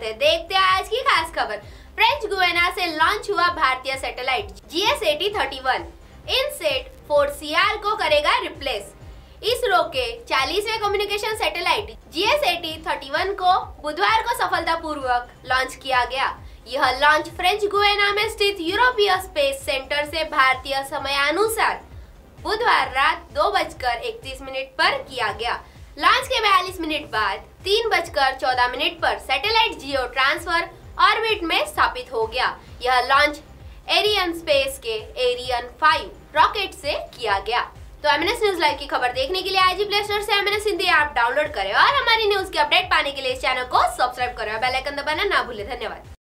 है, देखते हैं आज की खास खबर। फ्रेंच गुयाना से लॉन्च हुआ भारतीय सैटेलाइट GS80-31 इनसेट 4CR को करेगा रिप्लेस। इसरो के 40वें कम्युनिकेशन सैटेलाइट GS80-31 को बुधवार को सफलतापूर्वक लॉन्च किया गया। यह लॉन्च फ्रेंच गुयाना में स्थित यूरोपीय स्पेस सेंटर से भारतीय समयानुसार बुधवार रात 2:31 पर किया गया। लॉन्च के 42 मिनट बाद 3:14 पर सैटेलाइट जियो ट्रांसफर ऑर्बिट में स्थापित हो गया। यह लॉन्च एरियन स्पेस के एरियन 5 रॉकेट से किया गया। तो MNS न्यूज लाइव की खबर देखने के लिए आज ही प्ले स्टोर से MNS हिंदी ऐप डाउनलोड करें और हमारी न्यूज की अपडेट पाने के लिए इस चैनल को सब्सक्राइब करें और बेल आइकन दबाना ना भूलें। धन्यवाद।